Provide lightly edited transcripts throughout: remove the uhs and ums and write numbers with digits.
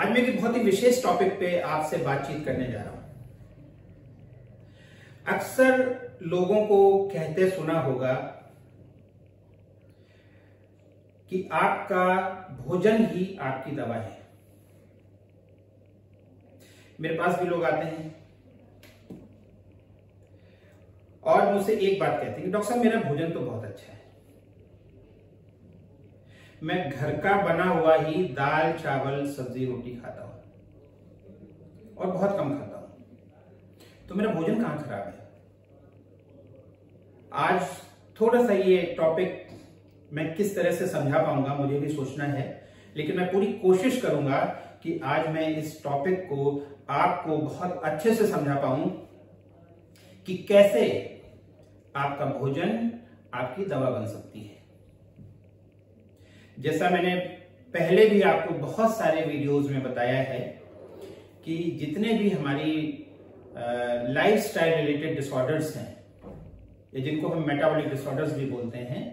आज मैं एक बहुत ही विशेष टॉपिक पे आपसे बातचीत करने जा रहा हूं। अक्सर लोगों को कहते सुना होगा कि आपका भोजन ही आपकी दवा है। मेरे पास भी लोग आते हैं और मुझसे एक बात कहते हैं कि डॉक्टर साहब, मेरा भोजन तो बहुत अच्छा है, मैं घर का बना हुआ ही दाल चावल सब्जी रोटी खाता हूं और बहुत कम खाता हूं, तो मेरा भोजन कहां खराब है। आज थोड़ा सा ये टॉपिक मैं किस तरह से समझा पाऊंगा मुझे भी सोचना है, लेकिन मैं पूरी कोशिश करूंगा कि आज मैं इस टॉपिक को आपको बहुत अच्छे से समझा पाऊं कि कैसे आपका भोजन आपकी दवा बन सकती है। जैसा मैंने पहले भी आपको बहुत सारे वीडियोस में बताया है कि जितने भी हमारी लाइफस्टाइल रिलेटेड डिसऑर्डर्स हैं, या जिनको हम मेटाबॉलिक डिसऑर्डर्स भी बोलते हैं,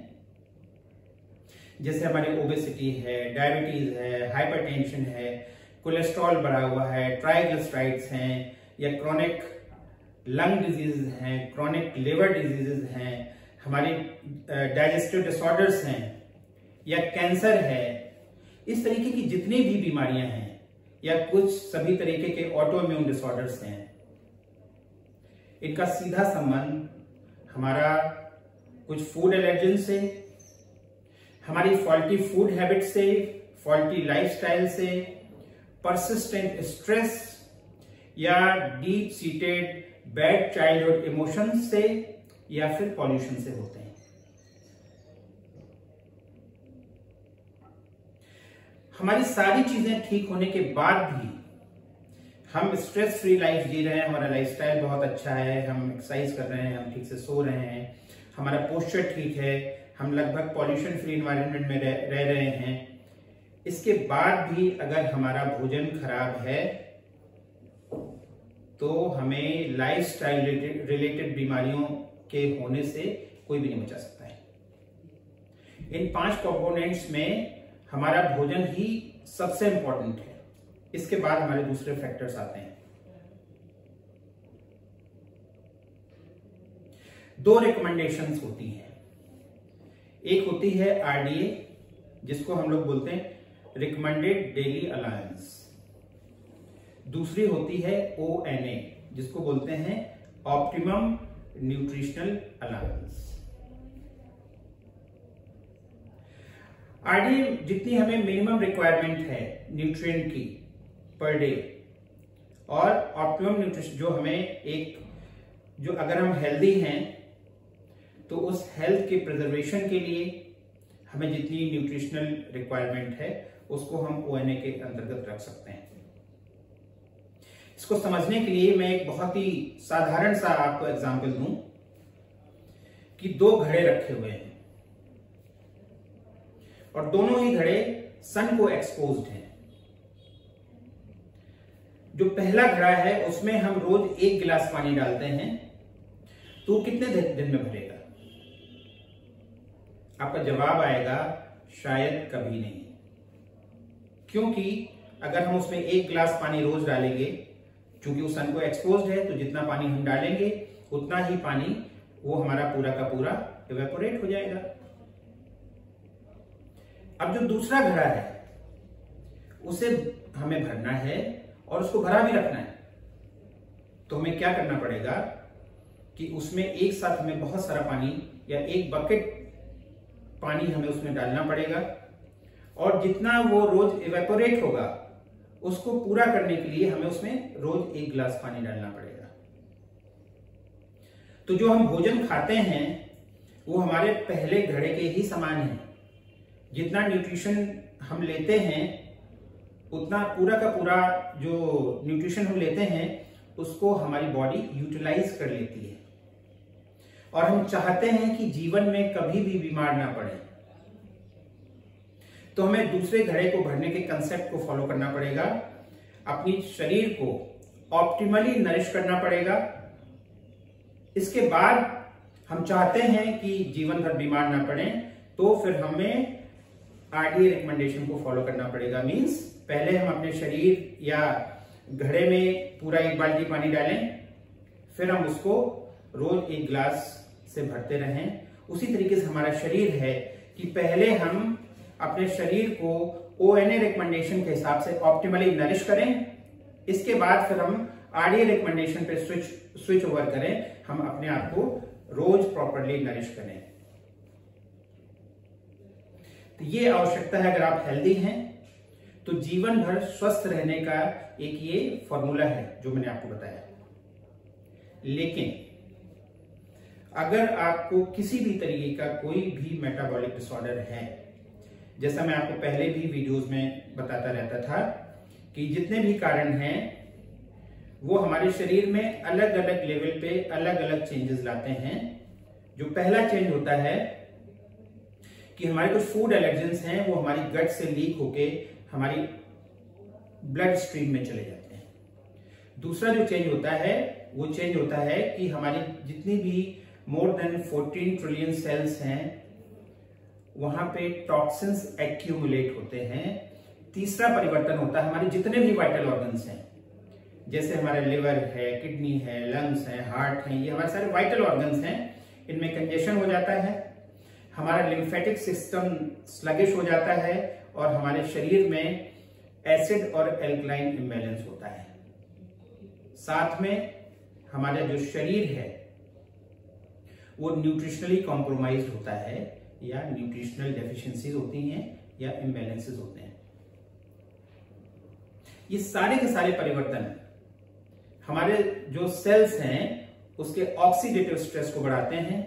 जैसे हमारी ओबेसिटी है, डायबिटीज है, हाइपरटेंशन है, कोलेस्ट्रॉल बढ़ा हुआ है, ट्राइग्लिसराइड्स हैं, या क्रॉनिक लंग डिजीज हैं, क्रॉनिक लिवर डिजीजेज हैं, हमारी डाइजेस्टिव डिसऑर्डर्स हैं, या कैंसर है, इस तरीके की जितनी भी बीमारियां हैं, या कुछ सभी तरीके के ऑटो इम्यून डिसऑर्डर्स हैं, इनका सीधा संबंध हमारा कुछ फूड एलर्जन से, हमारी फॉल्टी फूड हैबिट से, फॉल्टी लाइफस्टाइल से, परसिस्टेंट स्ट्रेस, या deep seated bad childhood emotions से, या फिर पॉल्यूशन से होते हैं। हमारी सारी चीजें ठीक होने के बाद भी हम स्ट्रेस फ्री लाइफ जी रहे हैं, हमारा लाइफस्टाइल बहुत अच्छा है, हम एक्सरसाइज कर रहे हैं, हम ठीक से सो रहे हैं, हमारा पोस्चर ठीक है, हम लगभग पॉल्यूशन फ्री एनवायरनमेंट में रह रहे हैं, इसके बाद भी अगर हमारा भोजन खराब है तो हमें लाइफस्टाइल रिलेटेड बीमारियों के होने से कोई भी नहीं बचा सकता है। इन 5 कंपोनेंट्स में हमारा भोजन ही सबसे इंपॉर्टेंट है, इसके बाद हमारे दूसरे फैक्टर्स आते हैं। 2 रिकमेंडेशंस होती हैं, एक होती है आरडीए जिसको हम लोग बोलते हैं रिकमेंडेड डेली अलाउंस, दूसरी होती है ओएनए जिसको बोलते हैं ऑप्टिमम न्यूट्रिशनल अलाउंस। आरडीए जितनी हमें मिनिमम रिक्वायरमेंट है न्यूट्रिएंट की पर डे, और ऑप्टिमम न्यूट्रिशन जो हमें जो अगर हम हेल्दी हैं तो उस हेल्थ के प्रिजर्वेशन के लिए हमें जितनी न्यूट्रिशनल रिक्वायरमेंट है उसको हम ओएनए के अंतर्गत रख सकते हैं। इसको समझने के लिए मैं एक बहुत ही साधारण सा आपको एग्जांपल दूं कि 2 घड़े रखे हुए हैं और दोनों ही घड़े सन को एक्सपोज्ड हैं। जो पहला घड़ा है उसमें हम रोज 1 गिलास पानी डालते हैं, तो कितने दिन में भरेगा? आपका जवाब आएगा शायद कभी नहीं, क्योंकि अगर हम उसमें 1 गिलास पानी रोज डालेंगे, चूंकि वो सन को एक्सपोज्ड है, तो जितना पानी हम डालेंगे उतना ही पानी वो हमारा पूरा का पूरा इवेपोरेट हो जाएगा। अब जो दूसरा घड़ा है उसे हमें भरना है और उसको भरा भी रखना है, तो हमें क्या करना पड़ेगा कि उसमें एक साथ हमें बहुत सारा पानी या 1 बकेट पानी हमें उसमें डालना पड़ेगा, और जितना वो रोज इवेपोरेट होगा उसको पूरा करने के लिए हमें उसमें रोज 1 गिलास पानी डालना पड़ेगा। तो जो हम भोजन खाते हैं वो हमारे पहले घड़े के ही समान है। जितना न्यूट्रिशन हम लेते हैं उतना पूरा का पूरा जो न्यूट्रिशन हम लेते हैं उसको हमारी बॉडी यूटिलाइज कर लेती है, और हम चाहते हैं कि जीवन में कभी भी बीमार ना पड़े, तो हमें दूसरे घड़े को भरने के कंसेप्ट को फॉलो करना पड़ेगा। अपनी शरीर को ऑप्टिमली नरिश करना पड़ेगा। इसके बाद हम चाहते हैं कि जीवन भर बीमार ना पड़े, तो फिर हमें आरडीए रिकमेंडेशन को फॉलो करना पड़ेगा। मींस पहले हम अपने शरीर या घड़े में पूरा 1 बाल्टी पानी डालें, फिर हम उसको रोज 1 गिलास से भरते रहें। उसी तरीके से हमारा शरीर है कि पहले हम अपने शरीर को ओएनए रिकमेंडेशन के हिसाब से ऑप्टिमली नरिश करें, इसके बाद फिर हम आरडीए रिकमेंडेशन पे स्विच ओवर करें, हम अपने आप को रोज प्रॉपरली नरिश करें। तो ये आवश्यकता है। अगर आप हेल्दी हैं तो जीवन भर स्वस्थ रहने का एक ये फॉर्मूला है जो मैंने आपको बताया। लेकिन अगर आपको किसी भी तरीके का कोई भी मेटाबॉलिक डिसऑर्डर है, जैसा मैं आपको पहले भी वीडियोस में बताता रहता था कि जितने भी कारण हैं वो हमारे शरीर में अलग अलग लेवल पे अलग अलग चेंजेस लाते हैं। जो पहला चेंज होता है कि हमारे कुछ फूड एलर्जेंस हैं, वो हमारी गट से लीक होके हमारी ब्लड स्ट्रीम में चले जाते हैं। दूसरा जो चेंज होता है वो चेंज होता है कि हमारी जितनी भी मोर देन 14 ट्रिलियन सेल्स हैं वहां पे टॉक्सिन्स एक्यूमुलेट होते हैं। तीसरा परिवर्तन होता है हमारे जितने भी वाइटल ऑर्गन्स हैं, जैसे हमारे लिवर है, किडनी है, लंग्स है, हार्ट है, ये हमारे सारे वाइटल ऑर्गन्स हैं, इनमें कंजेशन हो जाता है, हमारा लिम्फेटिक सिस्टम स्लगिश हो जाता है और हमारे शरीर में एसिड और एल्कलाइन इम्बैलेंस होता है। साथ में हमारा जो शरीर है वो न्यूट्रिशनली कॉम्प्रोमाइज्ड होता है या न्यूट्रिशनल डेफिशिएंसीज होती हैं या इम्बैलेंसेस होते हैं। ये सारे के सारे परिवर्तन हमारे जो सेल्स हैं उसके ऑक्सीडेटिव स्ट्रेस को बढ़ाते हैं।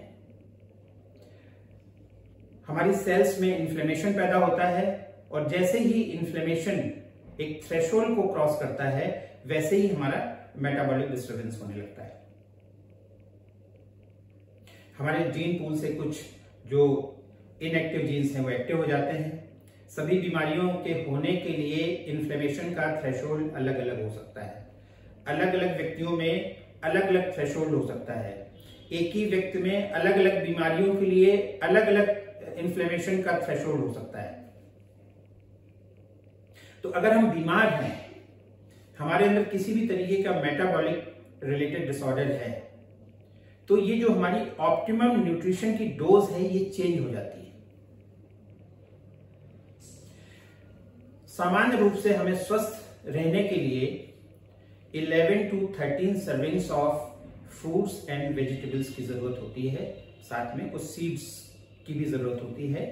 हमारी सेल्स में इन्फ्लेमेशन पैदा होता है और जैसे ही इन्फ्लेमेशन एक थ्रेशोल्ड को क्रॉस करता है वैसे ही हमारा मेटाबॉलिक डिस्टर्बेंस होने लगता है। हमारे जीन पूल से कुछ जो इनएक्टिव जीन्स हैं वो एक्टिव हो जाते हैं। सभी बीमारियों के होने के लिए इन्फ्लेमेशन का थ्रेशोल्ड अलग अलग हो सकता है। अलग अलग व्यक्तियों में अलग अलग थ्रेशोल्ड हो सकता है। एक ही व्यक्ति में अलग अलग बीमारियों के लिए अलग अलग इन्फ्लेमेशन का थ्रेशोल्ड हो सकता है। तो अगर हम बीमार हैं, हमारे अंदर किसी भी तरीके का मेटाबॉलिक रिलेटेड डिसऑर्डर है, तो ये जो हमारी ऑप्टिमम न्यूट्रिशन की डोज है ये चेंज हो जाती है। सामान्य रूप से हमें स्वस्थ रहने के लिए 11 to 13 servings of fruits and vegetables की जरूरत होती है। साथ में कुछ सीड्स की भी जरूरत होती है।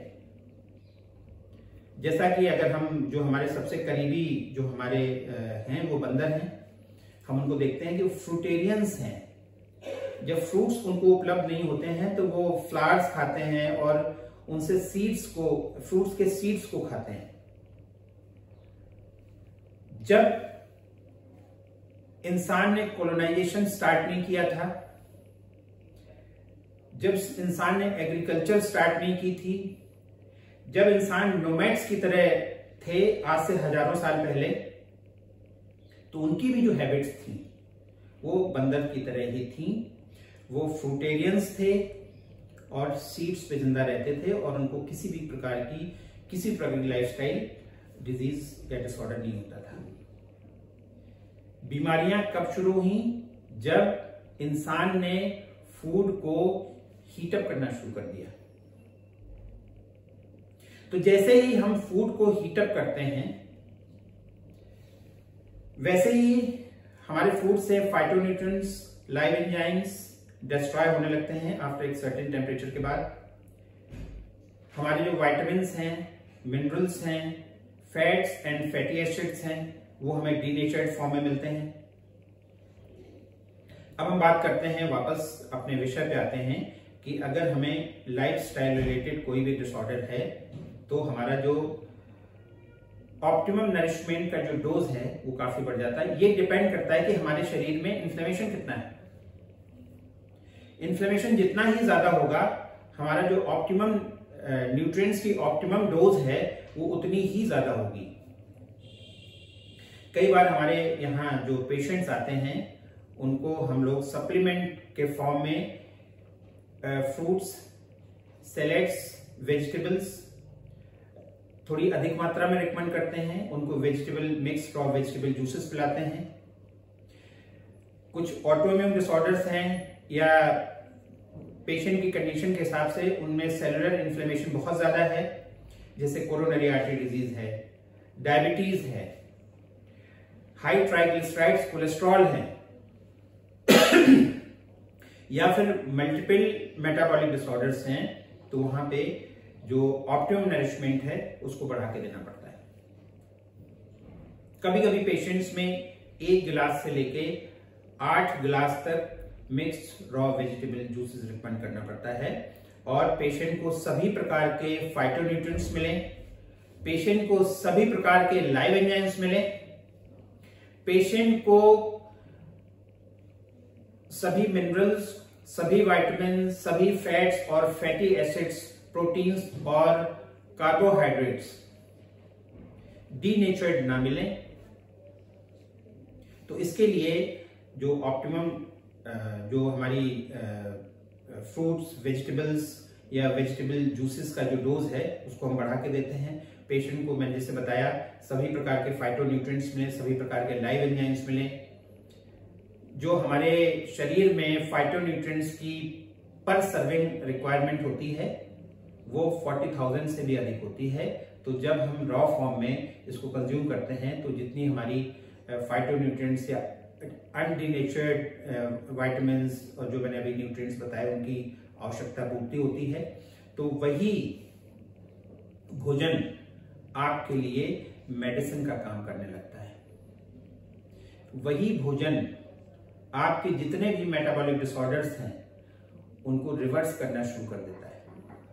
जैसा कि अगर हम जो हमारे सबसे करीबी जो हमारे हैं वो बंदर हैं, हम उनको देखते हैं कि वो फ्रूटेरियंस हैं। जब फ्रूट्स उनको उपलब्ध नहीं होते हैं तो वो फ्लावर्स खाते हैं और उनसे सीड्स को, फ्रूट्स के सीड्स को खाते हैं। जब इंसान ने कॉलोनाइजेशन स्टार्ट नहीं किया था, जब इंसान ने एग्रीकल्चर स्टार्ट नहीं की थी, जब इंसान नोमैड्स की तरह थे आज से हजारों साल पहले, तो उनकी भी जो हैबिट्स थी वो बंदर की तरह ही थी। वो फ्रूटेरियंस थे और सीड्स पे जिंदा रहते थे और उनको किसी भी प्रकार की लाइफस्टाइल डिजीज या डिसऑर्डर नहीं होता था। बीमारियां कब शुरू हुई? जब इंसान ने फूड को हीटअप करना शुरू कर दिया। तो जैसे ही हम फूड को हीटअप करते हैं वैसे ही हमारे फूड से फाइटोन्यूट्रिएंट्स, लाइव एंजाइम्स डिस्ट्रॉय होने लगते हैं आफ्टर एक सर्टेन टेम्परेचर के बाद। हमारे जो विटामिन्स हैं, मिनरल्स हैं, फैट्स एंड फैटी एसिड्स हैं, वो हमें डीनेचर्ड फॉर्म में मिलते हैं। अब हम बात करते हैं, वापस अपने विषय पे आते हैं कि अगर हमें लाइफस्टाइल रिलेटेड कोई भी डिसऑर्डर है तो हमारा जो ऑप्टिमम नरिशमेंट का जो डोज है वो काफी बढ़ जाता है। ये डिपेंड करता है कि हमारे शरीर में इन्फ्लेमेशन कितना है। इन्फ्लेमेशन जितना ही ज्यादा होगा, हमारा जो ऑप्टिमम न्यूट्रिएंट्स की ऑप्टिमम डोज है वो उतनी ही ज्यादा होगी। कई बार हमारे यहाँ जो पेशेंट्स आते हैं उनको हम लोग सप्लीमेंट के फॉर्म में फ्रूट्स, सैलेड्स, वेजिटेबल्स, थोड़ी अधिक मात्रा में रिकमेंड करते हैं, उनको vegetable mix raw vegetable juices पिलाते हैं। कुछ ऑटोइम्यून डिसऑर्डर्स हैं या पेशेंट की कंडीशन के हिसाब से उनमें सेलुलर इन्फ्लेमेशन बहुत ज्यादा है, जैसे कोरोनरी आर्टरी डिजीज है, डायबिटीज है, हाई ट्राइग्लिसराइड्स कोलेस्ट्रॉल है या फिर मल्टीपल मेटाबॉलिक डिसऑर्डर्स हैं, तो वहां पे जो ऑप्टिमम नरिशमेंट है उसको बढ़ा के देना पड़ता है। कभी कभी पेशेंट्स में 1 गिलास से लेके 8 गिलास तक mixed raw vegetable juices recommend करना पड़ता है, और पेशेंट को सभी प्रकार के फाइटोन्यूट्रिएंट्स मिले, पेशेंट को सभी प्रकार के लाइव एंजाइम्स मिले, पेशेंट को सभी मिनरल्स, सभी विटामिन, सभी फैट्स और फैटी एसिड्स, प्रोटीन्स और कार्बोहाइड्रेट्स डीनेचर्ड ना मिले। तो इसके लिए जो ऑप्टिमम जो हमारी फ्रूट्स, वेजिटेबल्स या वेजिटेबल जूसेस का जो डोज है उसको हम बढ़ा के देते हैं। पेशेंट को मैंने जैसे बताया सभी प्रकार के फाइटोन्यूट्रिएंट्स मिले, सभी प्रकार के लाइव एंजाइम्स मिले। जो हमारे शरीर में फाइटोन्यूट्रिएंट्स की पर सर्विंग रिक्वायरमेंट होती है वो 40,000 से भी अधिक होती है। तो जब हम रॉ फॉर्म में इसको कंज्यूम करते हैं तो जितनी हमारी फाइटोन्यूट्रिएंट्स या अनडीनेचर्ड विटामिन्स और जो मैंने अभी न्यूट्रिएंट्स बताए उनकी आवश्यकता पूर्ति होती है, तो वही भोजन आपके लिए मेडिसिन का काम करने लगता है। वही भोजन आपके जितने भी मेटाबॉलिक डिसऑर्डर्स हैं उनको रिवर्स करना शुरू कर देता है।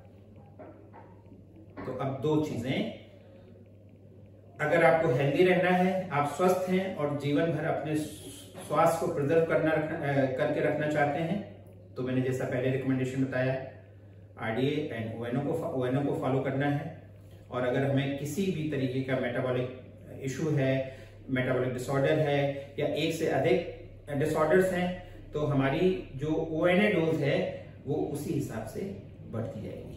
तो अब 2 चीजें, अगर आपको हेल्दी रहना है, आप स्वस्थ हैं और जीवन भर अपने स्वास्थ्य को प्रिजर्व करके रखना चाहते हैं, तो मैंने जैसा पहले रिकमेंडेशन बताया आरडीए एंड ओएनओ को फॉलो करना है। और अगर हमें किसी भी तरीके का मेटाबॉलिक इशू है, मेटाबॉलिक डिसऑर्डर है या एक से अधिक डिसऑर्डर्स हैं, तो हमारी जो ओएनए डोज है वो उसी हिसाब से बढ़ती जाएगी।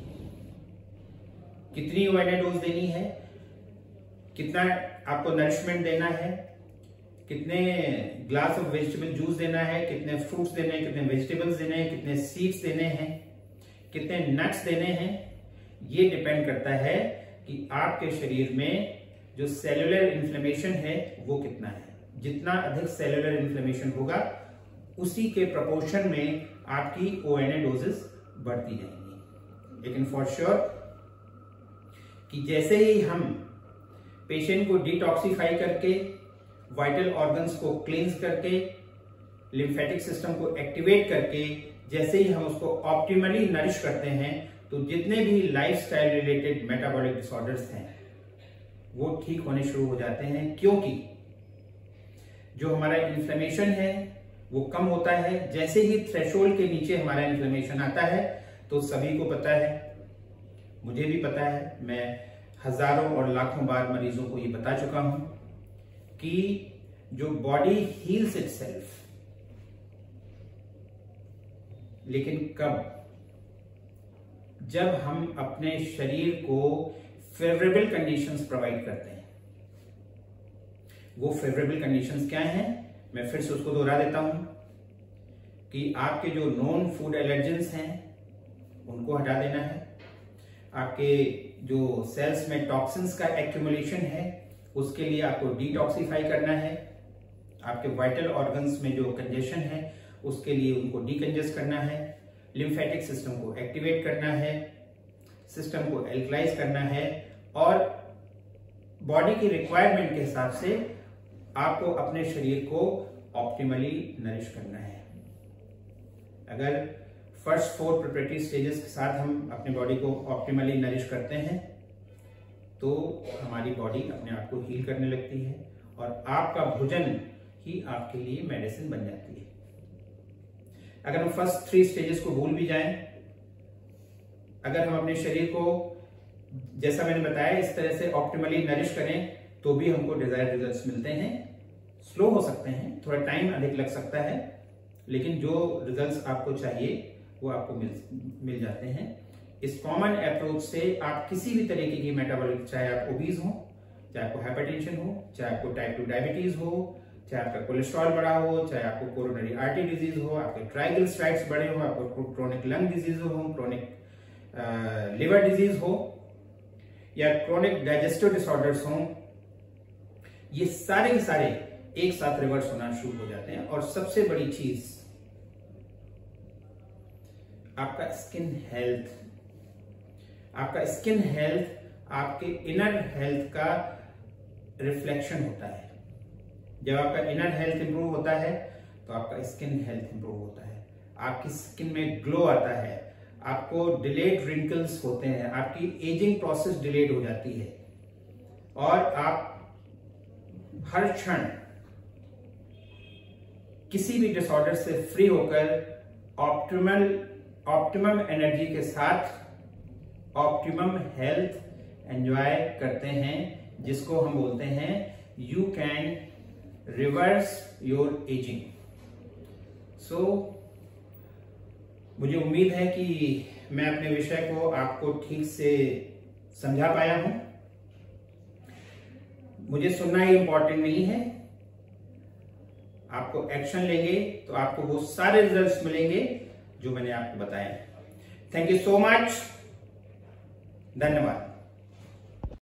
कितनी ओएनए डोज देनी है, कितना आपको नरिशमेंट देना है, कितने ग्लास ऑफ वेजिटेबल जूस देना है, कितने फ्रूट्स देने हैं, कितने वेजिटेबल्स देने हैं, कितने सीड्स देने हैं, कितने नट्स देने हैं, ये डिपेंड करता है कि आपके शरीर में जो सेलुलर इन्फ्लेमेशन है वो कितना है। जितना अधिक सेलुलर इन्फ्लेमेशन होगा उसी के प्रोपोर्शन में आपकी ओएनए डोजेस बढ़ती जाएंगी। लेकिन फॉर श्योर कि जैसे ही हम पेशेंट को डिटॉक्सिफाई करके, वाइटल ऑर्गन्स को क्लींस करके, लिम्फेटिक सिस्टम को एक्टिवेट करके जैसे ही हम उसको ऑप्टिमली नरिश करते हैं, तो जितने भी लाइफस्टाइल रिलेटेड मेटाबॉलिक डिसऑर्डर्स हैं वो ठीक होने शुरू हो जाते हैं, क्योंकि जो हमारा इन्फ्लेमेशन है वो कम होता है। जैसे ही थ्रेशोल्ड के नीचे हमारा इन्फ्लेमेशन आता है, तो सभी को पता है, मुझे भी पता है, मैं हजारों और लाखों बार मरीजों को ये बता चुका हूं कि जो बॉडी हील्स इटसेल्फ, लेकिन कब? जब हम अपने शरीर को फेवरेबल कंडीशंस प्रोवाइड करते हैं। वो फेवरेबल कंडीशंस क्या हैं? मैं फिर से उसको दोहरा देता हूं कि आपके जो नॉन फूड एलर्जेंस हैं उनको हटा देना है, आपके जो सेल्स में टॉक्सिन्स का एक्यूमुलेशन है उसके लिए आपको डिटॉक्सिफाई करना है, आपके वाइटल ऑर्गन्स में जो कंजेशन है उसके लिए उनको डिकंजेस्ट करना है, लिम्फेटिक सिस्टम को एक्टिवेट करना है, सिस्टम को एल्कलाइज करना है, और बॉडी की रिक्वायरमेंट के हिसाब से आपको अपने शरीर को ऑप्टिमली नरिश करना है। अगर फर्स्ट 4 प्रिपरेटरी स्टेजेस के साथ हम अपने बॉडी को ऑप्टिमली नरिश करते हैं तो हमारी बॉडी अपने आप को हील करने लगती है और आपका भोजन ही आपके लिए मेडिसिन बन जाती है। अगर हम फर्स्ट 3 स्टेजेस को भूल भी जाएं, अगर हम अपने शरीर को जैसा मैंने बताया इस तरह से ऑप्टिमली नरिश करें तो भी हमको डिजायर्ड रिजल्ट्स मिलते हैं। स्लो हो सकते हैं, थोड़ा टाइम अधिक लग सकता है, लेकिन जो रिजल्ट्स आपको चाहिए वो आपको मिल जाते हैं। इस कॉमन अप्रोच से आप किसी भी तरीके की मेटाबॉलिक, चाहे आप ओबीज हो, चाहे आपको हाइपरटेंशन हो, चाहे आपको टाइप 2 डायबिटीज हो, चाहे आपका कोलेस्ट्रॉल बढ़ा हो, चाहे आपको कोरोनरी आर्टरी डिजीज हो, आपके ट्राइग्लिसराइड्स बढ़े हो, आपको क्रोनिक लंग डिजीज हो, क्रोनिक लिवर डिजीज हो, या क्रोनिक डाइजेस्टिव डिसऑर्डर्स हो, ये सारे के सारे एक साथ रिवर्स होना शुरू हो जाते हैं। और सबसे बड़ी चीज, आपका स्किन हेल्थ, आपका स्किन हेल्थ आपके इनर हेल्थ का रिफ्लेक्शन होता है। जब आपका इनर हेल्थ इंप्रूव होता है तो आपका स्किन हेल्थ इंप्रूव होता है, आपकी स्किन में ग्लो आता है, आपको डिलेड रिंकल्स होते हैं, आपकी एजिंग प्रोसेस डिलेड हो जाती है, और आप हर क्षण किसी भी डिसऑर्डर से फ्री होकर ऑप्टिमम एनर्जी के साथ ऑप्टिमम हेल्थ एंजॉय करते हैं, जिसको हम बोलते हैं you can reverse your ageing. So मुझे उम्मीद है कि मैं अपने विषय को आपको ठीक से समझा पाया हूं। मुझे सुनना ही इंपॉर्टेंट नहीं है, आपको एक्शन लेंगे तो आपको वो सारे रिजल्ट्स मिलेंगे जो मैंने आपको बताए। थैंक यू सो मच, धन्यवाद।